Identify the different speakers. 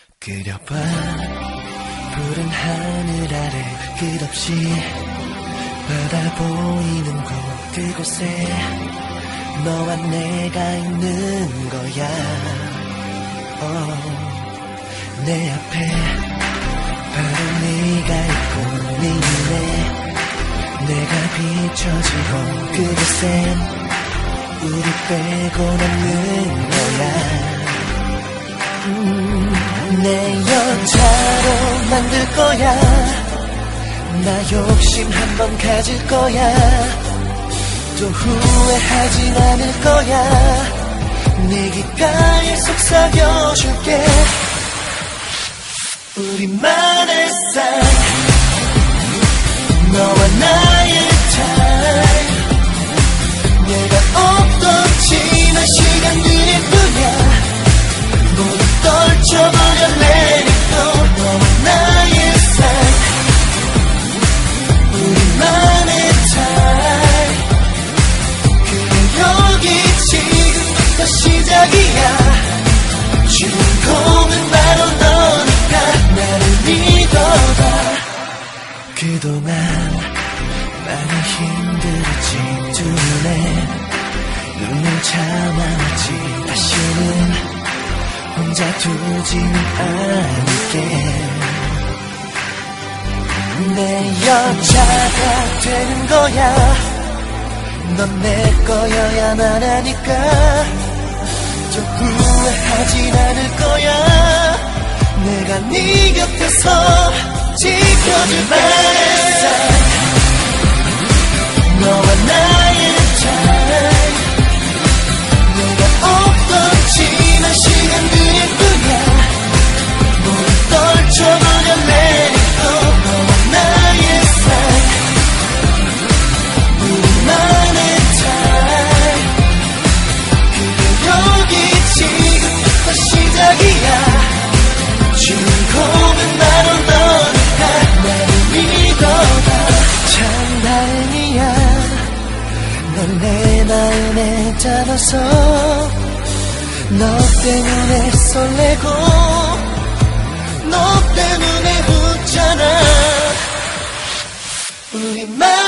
Speaker 1: 그려봐 푸른 하늘 아래 끝없이 바다 보이는 곳 그곳에 너와 내가 있는 거야. 내 앞에 바로 네가 있고 네 눈에 내가 비춰지고 그곳엔 우리 빼곤 없는 거야. 내 여자로 만들 거야. 나 욕심 한번 가질 거야. 또 후회하진 않을 거야. 네 귓가에 속삭여줄게. 우리만의 사이 너와 나의 타임. 내가 없던지만 시간들일 뿐이야. 모두 떨쳐버려 let it go. 너와 나의 사이 우리만의 타임. 그래 여기 지금부터 시작이야. 주인공은 바로 너니까 나를 믿어봐. 그동안 많이 힘들었지. 두 눈을 참아왔지. 다시는 혼자 두지는 않을게. 내 여자가 되는 거야. 넌 내 거여야만 하니까. 또 후회하진 않을 거야. 내가 네 곁에서 지켜줄 거야. 너와 나의 타임. 내가 없던지만 시간들일 뿐이야. 모두 떨쳐버려 let it go. 너와 나의 사이 우리만의 타임. 그래 여기 지금부터 시작이야. 주인공은 바로 너니까 나를 믿어봐. 참 다행이야. 널 내 마음에 담아서 너 때문에 설레고 너 때문에 웃잖아. 우리만